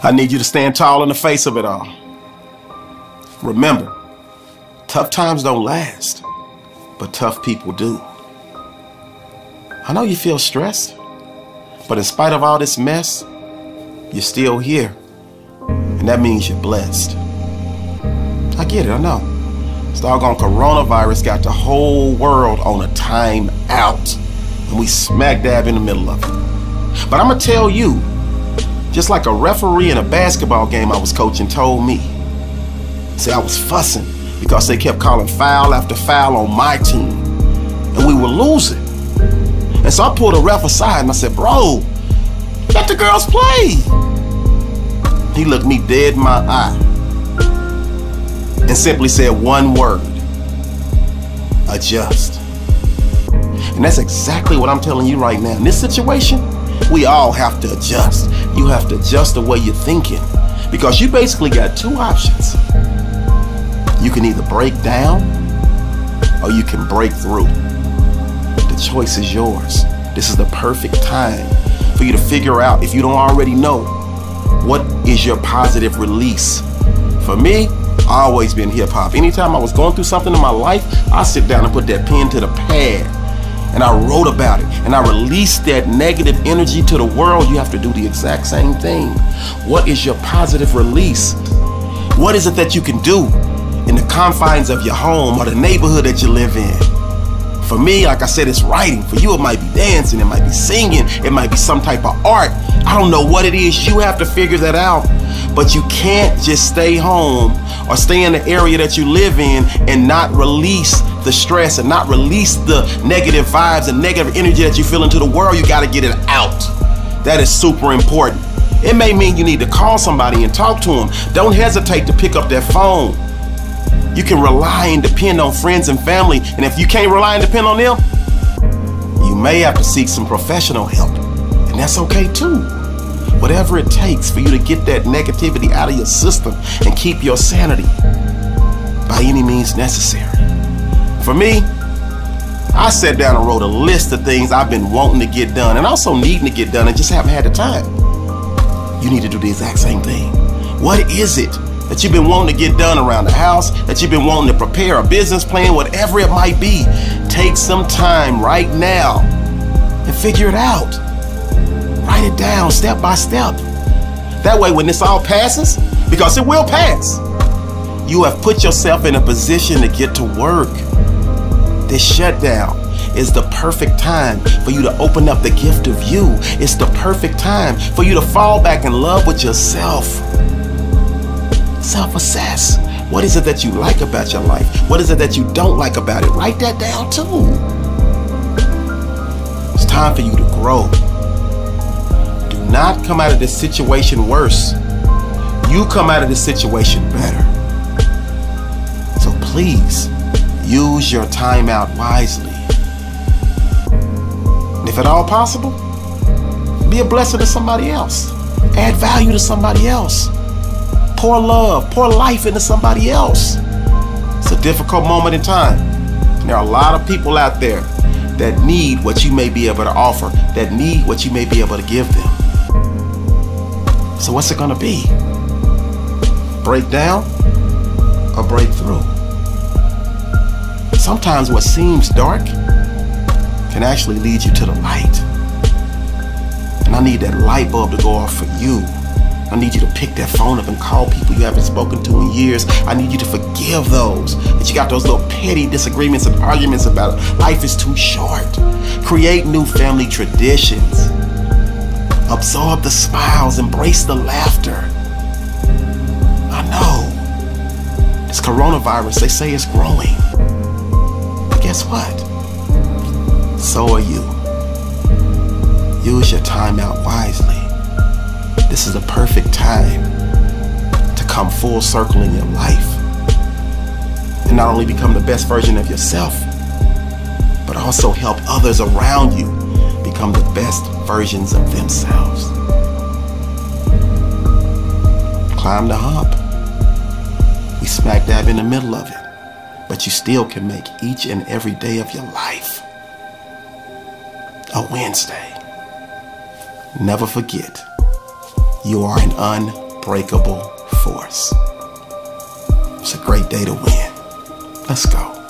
I need you to stand tall in the face of it all. Remember, tough times don't last, but tough people do. I know you feel stressed, but in spite of all this mess, you're still here, and that means you're blessed. I get it, I know. This doggone coronavirus got the whole world on a time out, and we smack dab in the middle of it. But I'm gonna tell you, just like a referee in a basketball game I was coaching told me. See, I was fussing because they kept calling foul after foul on my team, and we were losing. And so I pulled a ref aside and I said, "Bro, let the girls play." He looked me dead in my eye and simply said one word: adjust. And that's exactly what I'm telling you right now. In this situation, we all have to adjust. You have to adjust the way you're thinking, because you basically got two options. You can either break down or you can break through. The choice is yours. This is the perfect time for you to figure out, if you don't already know, what is your positive release. For me, I always been hip hop. Anytime I was going through something in my life, I sit down and put that pen to the pad and I wrote about it and I released that negative energy to the world. You have to do the exact same thing. What is your positive release? What is it that you can do in the confines of your home or the neighborhood that you live in? For me, like I said, it's writing. For you, it might be dancing, it might be singing, it might be some type of art. I don't know what it is. You have to figure that out. But you can't just stay home or stay in the area that you live in and not release the stress and not release the negative vibes and negative energy that you feel into the world. You got to get it out. That is super important. It may mean you need to call somebody and talk to them. Don't hesitate to pick up that phone. You can rely and depend on friends and family, and if you can't rely and depend on them, you may have to seek some professional help, and that's okay too. Whatever it takes for you to get that negativity out of your system and keep your sanity by any means necessary. For me, I sat down and wrote a list of things I've been wanting to get done and also needing to get done and just haven't had the time. You need to do the exact same thing. What is it that you've been wanting to get done around the house, that you've been wanting to prepare a business plan, whatever it might be? Take some time right now and figure it out. Write it down step by step. That way, when this all passes, because it will pass, you have put yourself in a position to get to work. This shutdown is the perfect time for you to open up the gift of you. It's the perfect time for you to fall back in love with yourself. Self-assess. What is it that you like about your life? What is it that you don't like about it? Write that down too. It's time for you to grow. Do not come out of this situation worse. You come out of this situation better. So please, use your time out wisely. And if at all possible, be a blessing to somebody else. Add value to somebody else. Pour love, pour life into somebody else. It's a difficult moment in time. And there are a lot of people out there that need what you may be able to offer, that need what you may be able to give them. So what's it gonna be? Break down or break through? Sometimes what seems dark can actually lead you to the light. And I need that light bulb to go off for you. I need you to pick that phone up and call people you haven't spoken to in years. I need you to forgive those that you got those little petty disagreements and arguments about. Life is too short. Create new family traditions. Absorb the smiles, embrace the laughter. I know this coronavirus, they say it's growing. But guess what? So are you. Use your time out wisely. This is the perfect time to come full circle in your life and not only become the best version of yourself, but also help others around you become the best versions of themselves. Climb the hump. We smack dab in the middle of it, but you still can make each and every day of your life a Wednesday. Never forget, you are an unbreakable force. It's a great day to win. Let's go.